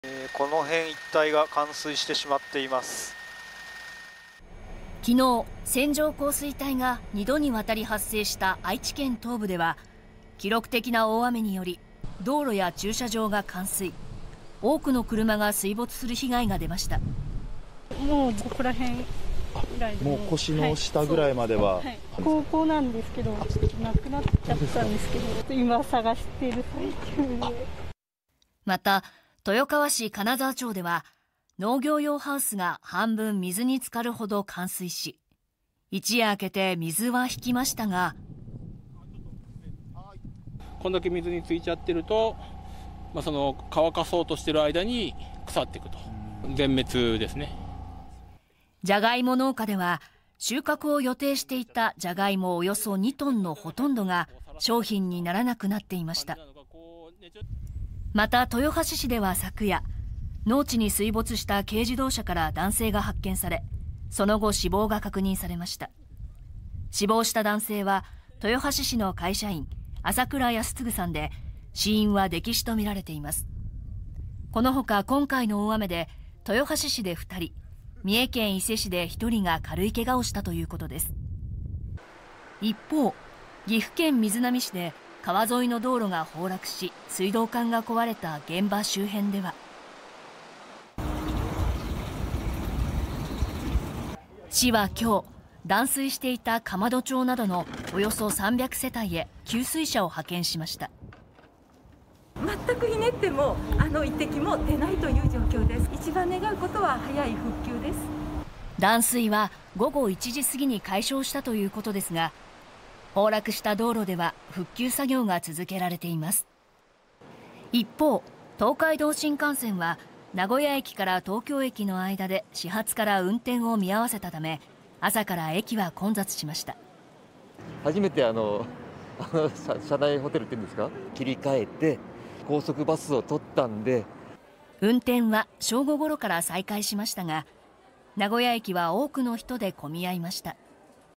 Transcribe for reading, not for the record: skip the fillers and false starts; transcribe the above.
この辺一帯が冠水してしまっています。 昨日、線状降水帯が2度にわたり発生した愛知県東部では、記録的な大雨により道路や駐車場が冠水、多くの車が水没する被害が出ました。 もうここら辺ぐらいで、 もう腰の下ぐらいまでは、 高校なんですけど、なくなっちゃったんですけど、今探している最中で。 また、豊川市金沢町では農業用ハウスが半分水に浸かるほど冠水し、一夜明けて水は引きましたが、 こんだけ水についちゃってると、その乾かそうとしてる間に腐っていくと、全滅ですね。 じゃがいも農家では収穫を予定していたじゃがいもおよそ2トンのほとんどが商品にならなくなっていました。また豊橋市では昨夜、農地に水没した軽自動車から男性が発見され、その後死亡が確認されました。死亡した男性は豊橋市の会社員朝倉康嗣さんで、死因は溺死とみられています。このほか今回の大雨で豊橋市で2人、三重県伊勢市で1人が軽い怪我をしたということです。一方、岐阜県瑞浪市で川沿いの道路が崩落し、水道管が壊れた現場周辺では、市は今日、断水していた釜戸町などのおよそ300世帯へ給水車を派遣しました。 全くひねっても一滴も出ないという状況です。一番願うことは早い復旧です。 断水は午後1時過ぎに解消したということですが、崩落した道路では復旧作業が続けられています。一方、東海道新幹線は名古屋駅から東京駅の間で始発から運転を見合わせたため、朝から駅は混雑しました。 初めて車内ホテルっていうんですか、切り替えて高速バスを取ったんで、 運転は正午ごろから再開しましたが、名古屋駅は多くの人で混み合いました。